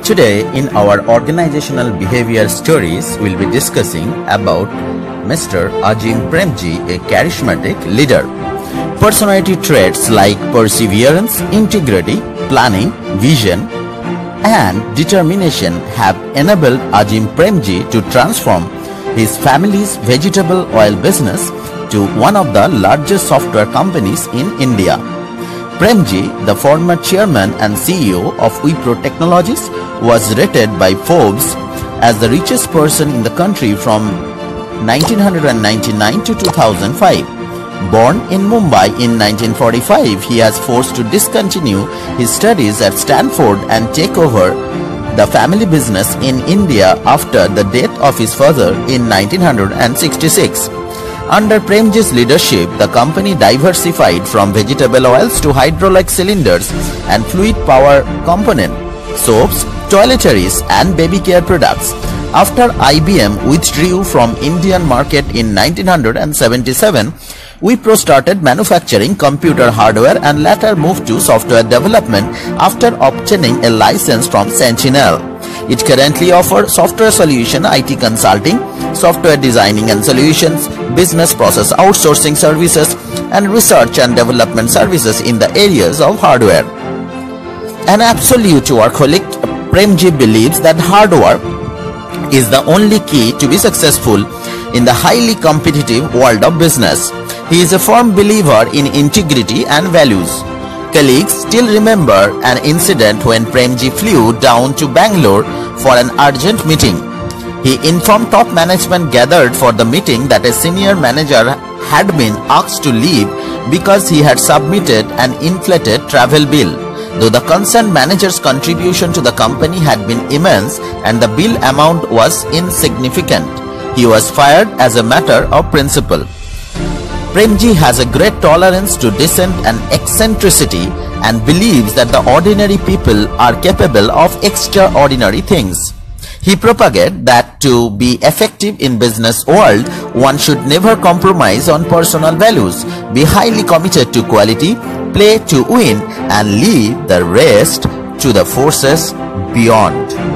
Today in our organizational behavior stories, we'll be discussing about Mr. Azim Premji, a charismatic leader. Personality traits like perseverance, integrity, planning, vision, and determination have enabled Azim Premji to transform his family's vegetable oil business to one of the largest software companies in India. Premji, the former chairman and CEO of Wipro Technologies, was rated by Forbes as the richest person in the country from 1999 to 2005. Born in Mumbai in 1945, he was forced to discontinue his studies at Stanford and take over the family business in India after the death of his father in 1966. Under Premji's leadership, the company diversified from vegetable oils to hydraulic cylinders and fluid power component, soaps, toiletries and baby care products. After IBM withdrew from Indian market in 1977, Wipro started manufacturing computer hardware and later moved to software development after obtaining a license from Sentinel. It currently offers software solution, IT consulting, software designing and solutions, business process outsourcing services, and research and development services in the areas of hardware. An absolute workaholic, Premji believes that hard work is the only key to be successful in the highly competitive world of business. He is a firm believer in integrity and values. Colleagues still remember an incident when Premji flew down to Bangalore for an urgent meeting. He informed top management gathered for the meeting that a senior manager had been asked to leave because he had submitted an inflated travel bill. Though the concerned manager's contribution to the company had been immense and the bill amount was insignificant, he was fired as a matter of principle. Premji has a great tolerance to dissent and eccentricity and believes that the ordinary people are capable of extraordinary things. He propagates that to be effective in business world, one should never compromise on personal values, be highly committed to quality, play to win, and leave the rest to the forces beyond.